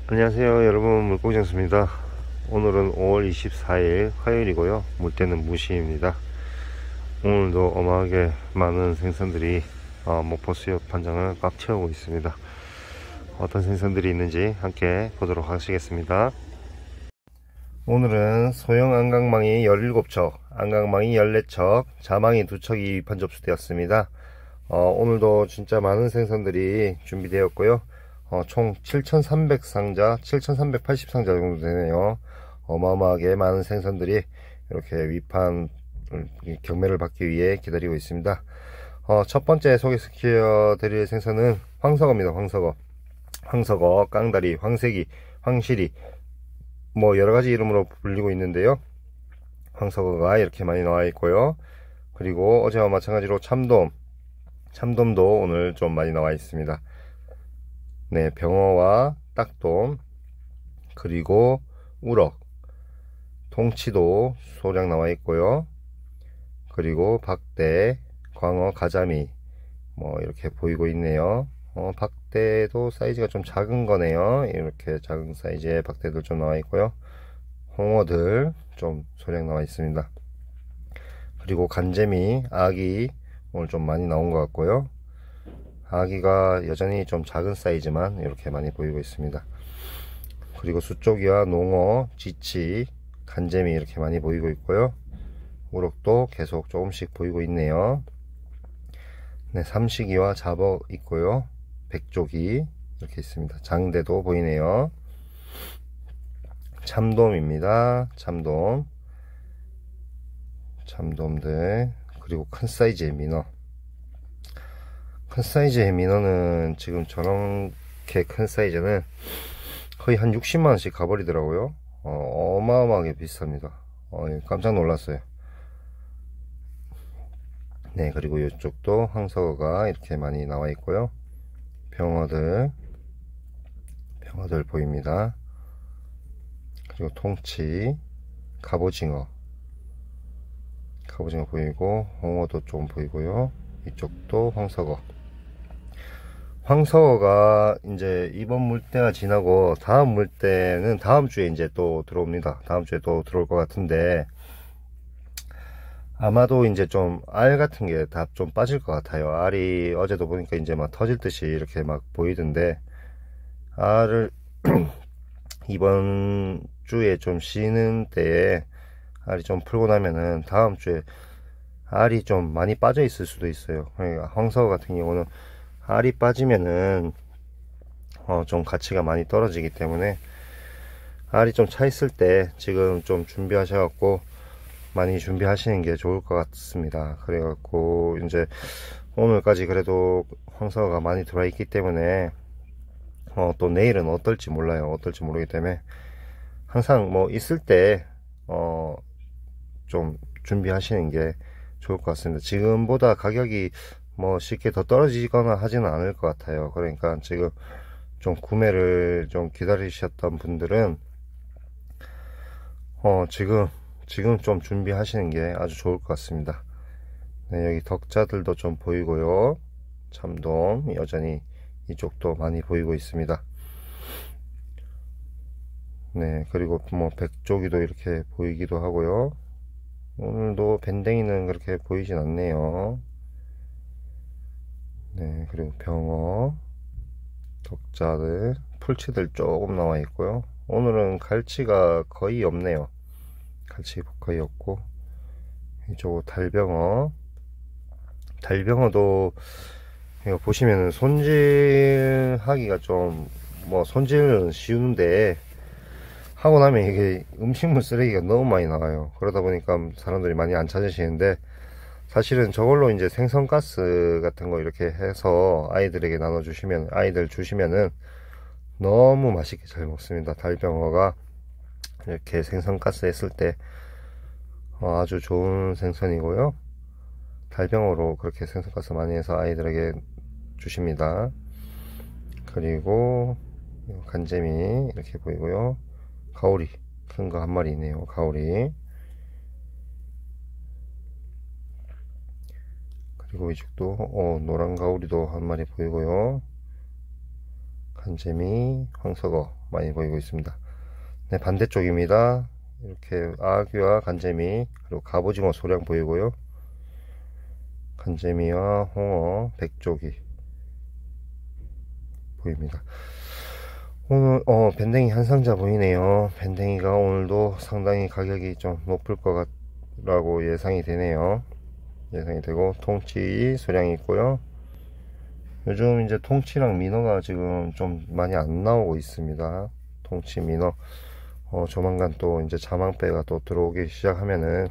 안녕하세요 여러분, 물고기장수입니다. 오늘은 5월 24일 화요일이고요. 물때는 무시입니다. 오늘도 어마하게 많은 생선들이 목포수협 판장을 꽉 채우고 있습니다. 어떤 생선들이 있는지 함께 보도록 하시겠습니다. 오늘은 소형 안강망이 17척, 안강망이 14척, 자망이 2척이 위판 접수되었습니다. 오늘도 진짜 많은 생선들이 준비되었고요. 총 7,300상자, 7,380상자 정도 되네요. 어마어마하게 많은 생선들이 이렇게 위판 경매를 받기 위해 기다리고 있습니다. 첫 번째 소개시켜 드릴 생선은 황석어입니다. 황석어, 깡다리, 황새기, 황실이 뭐 여러가지 이름으로 불리고 있는데요. 황석어가 이렇게 많이 나와 있고요. 그리고 어제와 마찬가지로 참돔도 오늘 좀 많이 나와 있습니다. 네, 병어와 딱돔, 그리고 우럭, 통치도 소량 나와 있고요. 그리고 박대, 광어, 가자미 뭐 이렇게 보이고 있네요. 박대도 사이즈가 좀 작은 거네요. 이렇게 작은 사이즈의 박대들 좀 나와 있고요. 홍어들 좀 소량 나와 있습니다. 그리고 간재미, 아기 오늘 좀 많이 나온 것 같고요. 아기가 여전히 좀 작은 사이즈만 이렇게 많이 보이고 있습니다. 그리고 수조기와 농어, 지치, 간재미 이렇게 많이 보이고 있고요. 우럭도 계속 조금씩 보이고 있네요. 네, 삼식이와 잡어 있고요. 백조기 이렇게 있습니다. 장대도 보이네요. 참돔입니다. 참돔들, 그리고 큰 사이즈의 민어. 큰 사이즈의 민어는 지금 저렇게 큰 사이즈는 거의 한 60만원씩 가버리더라고요. 어마어마하게 비쌉니다. 깜짝 놀랐어요. 네, 그리고 이쪽도 황석어가 이렇게 많이 나와 있고요. 병어들 보입니다. 그리고 통치, 갑오징어 보이고, 홍어도 좀 보이고요. 이쪽도 황석어가 이제 이번 물때가 지나고 다음 물때는 다음 주에 이제 또 들어옵니다. 다음 주에 또 들어올 것 같은데, 아마도 이제 좀 알 같은 게 다 좀 빠질 것 같아요. 알이 어제도 보니까 이제 막 터질 듯이 이렇게 막 보이던데, 알을 이번 주에 좀 쉬는 때에 알이 좀 풀고 나면은 다음 주에 알이 좀 많이 빠져 있을 수도 있어요. 그러니까 황석어 같은 경우는 알이 빠지면은 좀 가치가 많이 떨어지기 때문에 알이 좀 차 있을 때 지금 좀 준비하셔갖고 많이 준비하시는 게 좋을 것 같습니다. 그래갖고 이제 오늘까지 그래도 황석어가 많이 들어와 있기 때문에 또 내일은 어떨지 몰라요. 어떨지 모르기 때문에 항상 뭐 있을 때 좀 준비하시는 게 좋을 것 같습니다. 지금보다 가격이 뭐 쉽게 더 떨어지거나 하지는 않을 것 같아요. 그러니까 지금 좀 구매를 좀 기다리셨던 분들은 지금 좀 준비하시는 게 아주 좋을 것 같습니다. 네, 여기 덕자들도 좀 보이고요. 참돔 여전히 이쪽도 많이 보이고 있습니다. 네, 그리고 뭐 백조기도 이렇게 보이기도 하고요. 오늘도 밴댕이는 그렇게 보이진 않네요. 네, 그리고 병어, 덕자들, 풀치들 조금 나와 있고요. 오늘은 갈치가 거의 없네요. 갈치 거의 없고, 이쪽 달병어도 이거 보시면은 손질하기가 좀 뭐 손질은 쉬운데 하고 나면 이게 음식물 쓰레기가 너무 많이 나와요. 그러다 보니까 사람들이 많이 안 찾으시는데, 사실은 저걸로 이제 생선가스 같은 거 이렇게 해서 아이들에게 나눠주시면, 아이들 주시면은 너무 맛있게 잘 먹습니다. 달병어가 이렇게 생선가스 했을 때 아주 좋은 생선이고요. 달병어로 그렇게 생선가스 많이 해서 아이들에게 주십니다. 그리고 간재미 이렇게 보이고요. 가오리 큰 거 한 마리 있네요. 가오리. 그리고 이쪽도 노란 가오리도 한 마리 보이고요. 간재미, 황석어 많이 보이고 있습니다. 네, 반대쪽입니다. 이렇게 아귀와 간재미 그리고 갑오징어 소량 보이고요. 간재미와 홍어, 백조기 보입니다. 오늘 밴댕이 한 상자 보이네요. 밴댕이가 오늘도 상당히 가격이 좀 높을 것 같라고 예상이 되네요. 예상이 되고 통치 소량이 있고요. 요즘 이제 통치랑 민어가 지금 좀 많이 안 나오고 있습니다. 통치 민어 조만간 또 이제 자망배가 또 들어오기 시작하면은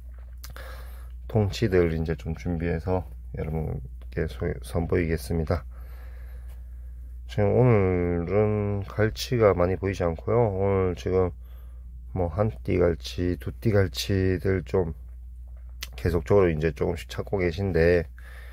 통치들 이제 좀 준비해서 여러분께 선보이겠습니다. 지금 오늘은 갈치가 많이 보이지 않고요. 오늘 지금 뭐 한띠 갈치, 두띠 갈치들 좀 계속적으로 이제 조금씩 찾고 계신데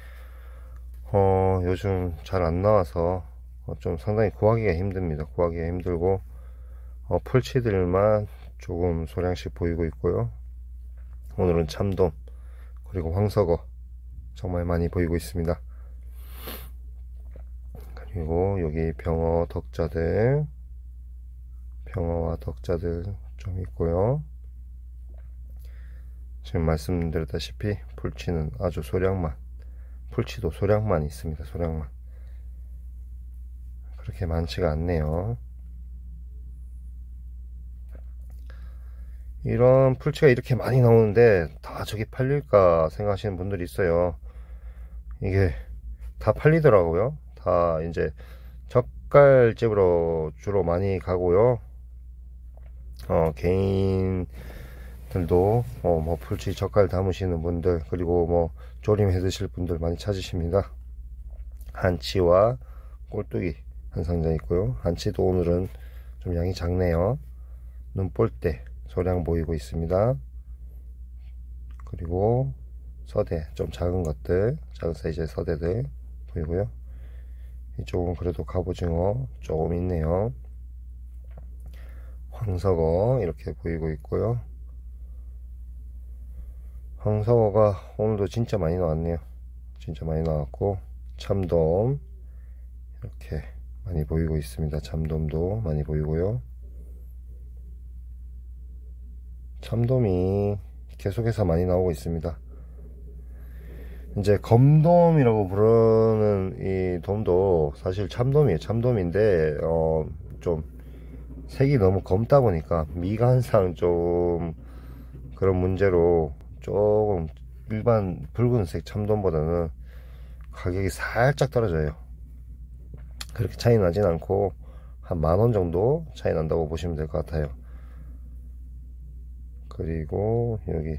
요즘 잘 안 나와서 좀 상당히 구하기가 힘듭니다. 구하기가 힘들고 풀치들만 조금 소량씩 보이고 있고요. 오늘은 참돔 그리고 황석어 정말 많이 보이고 있습니다. 그리고 여기 병어 덕자들, 병어와 덕자들 좀 있고요. 지금 말씀드렸다시피 풀치는 아주 소량만, 풀치도 소량만 있습니다. 소량만. 그렇게 많지가 않네요. 이런 풀치가 이렇게 많이 나오는데 다 저기 팔릴까 생각하시는 분들이 있어요. 이게 다 팔리더라고요. 다 이제 젓갈집으로 주로 많이 가고요. 개인들도 뭐 풀치 젓갈 담으시는 분들 그리고 뭐 조림해 드실 분들 많이 찾으십니다. 한치와 꼴뚜기 한 상자 있고요. 한치도 오늘은 좀 양이 작네요. 눈볼대 소량 보이고 있습니다. 그리고 서대 좀 작은 것들, 작은 사이즈의 서대들 보이고요. 이쪽은 그래도 갑오징어 조금 있네요. 황석어 이렇게 보이고 있고요. 황석어가 오늘도 진짜 많이 나왔네요. 진짜 많이 나왔고 참돔 이렇게 많이 보이고 있습니다. 참돔도 많이 보이고요. 참돔이 계속해서 많이 나오고 있습니다. 이제 검돔이라고 부르는 이 돔도 사실 참돔이에요. 참돔인데 좀 색이 너무 검다 보니까 미간상 좀 그런 문제로 조금 일반 붉은색 참돔보다는 가격이 살짝 떨어져요. 그렇게 차이 나진 않고 한 10,000원 정도 차이 난다고 보시면 될 것 같아요. 그리고 여기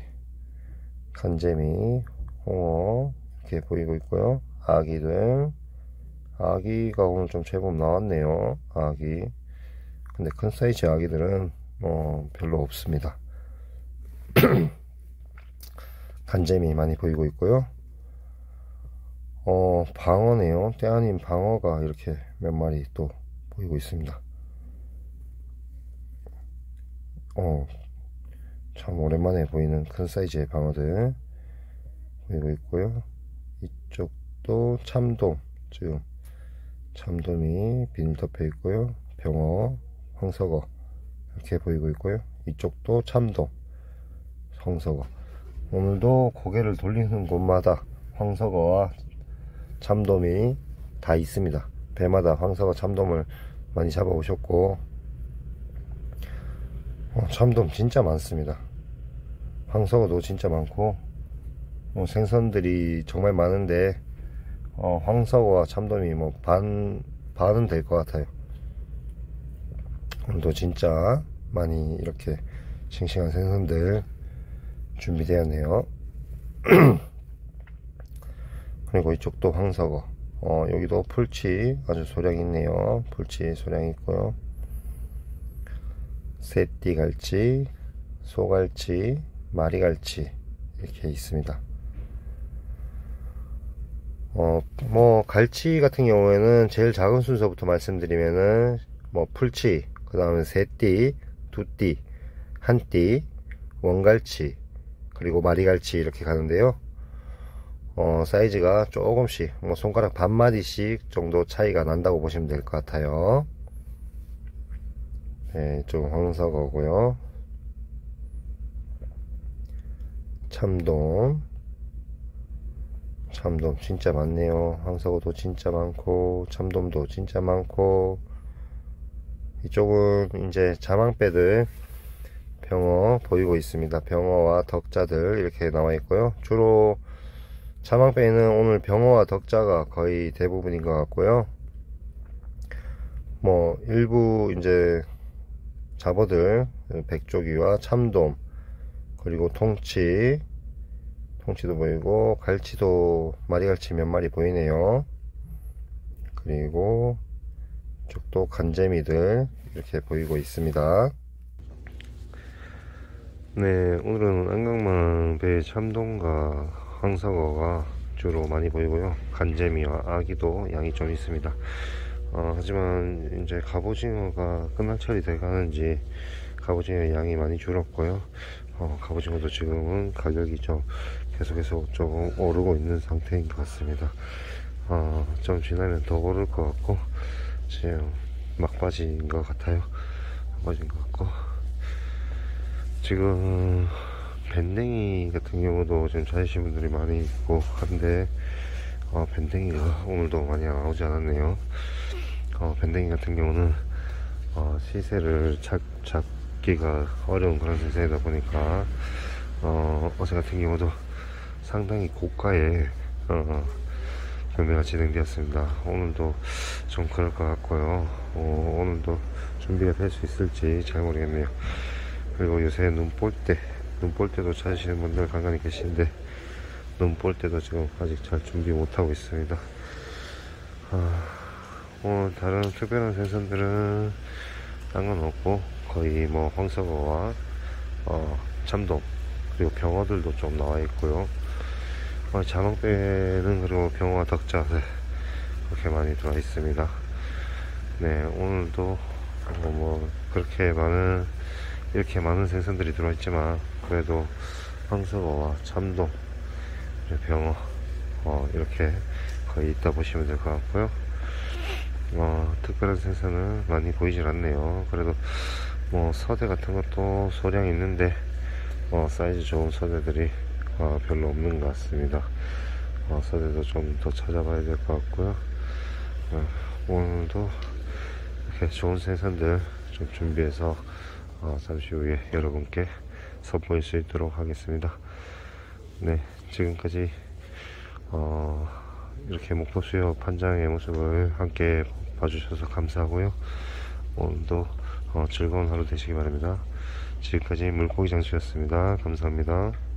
간재미, 홍어 이렇게 보이고 있고요. 아기들, 아기가 오늘 좀 제법 나왔네요. 아기. 근데 큰 사이즈 아기들은 별로 없습니다. 간재미 많이 보이고 있고요. 방어네요. 때 아닌 방어가 이렇게 몇 마리 또 보이고 있습니다. 참 오랜만에 보이는 큰 사이즈의 방어들 보이고 있고요. 이쪽도 참돔, 지금 참돔이 비닐 덮여 있고요. 병어, 황석어 이렇게 보이고 있고요. 이쪽도 참돔, 황석어. 오늘도 고개를 돌리는 곳마다 황석어와 참돔이 다 있습니다. 배마다 황석어, 참돔을 많이 잡아 오셨고 참돔 진짜 많습니다. 황석어도 진짜 많고 생선들이 정말 많은데 황석어와 참돔이 뭐 반은 될 것 같아요. 오늘도 진짜 많이 이렇게 싱싱한 생선들 준비되었네요. 그리고 이쪽도 황석어, 여기도 풀치 아주 소량 있네요. 풀치 소량 있고요. 새띠갈치, 소갈치, 마리갈치 이렇게 있습니다. 뭐 갈치 같은 경우에는 제일 작은 순서부터 말씀드리면은 뭐 풀치, 그 다음에 새띠, 두띠, 한띠, 원갈치, 그리고 마리갈치 이렇게 가는데요. 사이즈가 조금씩 뭐 손가락 반마디씩 정도 차이가 난다고 보시면 될 것 같아요. 네, 좀 황석어고요. 참돔 진짜 많네요. 황석어도 진짜 많고 참돔도 진짜 많고, 이쪽은 이제 자망배들 병어 보이고 있습니다. 병어와 덕자들 이렇게 나와 있고요. 주로 자망배는 오늘 병어와 덕자가 거의 대부분인 것 같고요. 뭐 일부 이제 잡어들 백조기와 참돔, 그리고 통치도 보이고, 갈치도 마리갈치 몇 마리 보이네요. 그리고 이쪽도 간재미들 이렇게 보이고 있습니다. 네, 오늘은 안강망 배 참돔과 황석어가 주로 많이 보이고요. 간재미와 아기도 양이 좀 있습니다. 하지만 이제 갑오징어가 끝날철이 돼가는지 갑오징어 양이 많이 줄었고요. 갑오징어도 지금은 가격이 좀 계속해서 조금 오르고 있는 상태인 것 같습니다. 좀 지나면 더 오를 것 같고, 지금 막바지인 것 같아요. 막바지인 것 같고, 지금 밴댕이 같은 경우도 지금 찾으신 분들이 많이 있고 한데, 밴댕이가 오늘도 많이 나오지 않았네요. 밴댕이 같은 경우는 시세를 잡기가 어려운 그런 시세이다 보니까 어제 같은 경우도 상당히 고가의 경매가 진행되었습니다. 오늘도 좀 그럴 것 같고요. 오늘도 준비가 될 수 있을지 잘 모르겠네요. 그리고 요새 눈 볼 때도 찾으시는 분들 간간히 계신데, 눈 볼 때도 지금 아직 잘 준비 못하고 있습니다. 오늘 다른 특별한 생선들은 상관없고, 거의 뭐 황석어와 참돔, 그리고 병어들도 좀 나와 있고요. 자망배는 그리고 병어와 덕자 그렇게 많이 들어와 있습니다. 네, 오늘도 뭐 그렇게 이렇게 많은 생선들이 들어와 있지만, 그래도 황석어와 참돔, 병어 이렇게 거의 있다 보시면 될 것 같고요. 특별한 생선은 많이 보이질 않네요. 그래도 뭐 서대 같은 것도 소량 있는데 사이즈 좋은 서대들이 별로 없는 것 같습니다. 서대도 좀 더 찾아봐야 될 것 같고요. 오늘도 이렇게 좋은 생선들 좀 준비해서 잠시 후에 여러분께 선보일 수 있도록 하겠습니다. 네, 지금까지 이렇게 목포수협 판장의 모습을 함께 봐주셔서 감사하고요. 오늘도 즐거운 하루 되시기 바랍니다. 지금까지 물고기 장수였습니다. 감사합니다.